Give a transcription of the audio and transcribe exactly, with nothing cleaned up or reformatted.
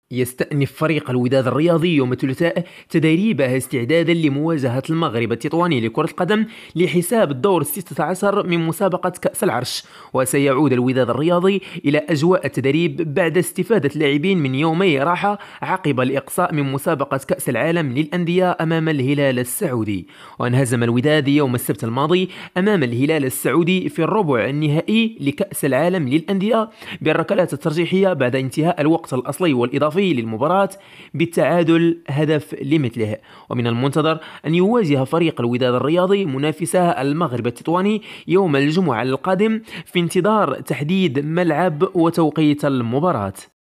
يستأنف فريق الوداد الرياضي يوم الثلاثاء تدريبه استعدادا لمواجهة المغرب التطواني لكرة القدم لحساب الدور الستة عشر من مسابقة كأس العرش. وسيعود الوداد الرياضي إلى أجواء التدريب بعد استفادة اللاعبين من يومي راحة عقب الإقصاء من مسابقة كأس العالم للأندية أمام الهلال السعودي. وانهزم الوداد يوم السبت الماضي أمام الهلال السعودي في الربع النهائي لكأس العالم للأندية بالركلات الترجيحية بعد انتهاء الوقت الأصلي والإضافي للمباراة بالتعادل هدف لمثله. ومن المنتظر أن يواجه فريق الوداد الرياضي منافسه المغرب التطواني يوم الجمعة القادم في انتظار تحديد ملعب وتوقيت المباراة.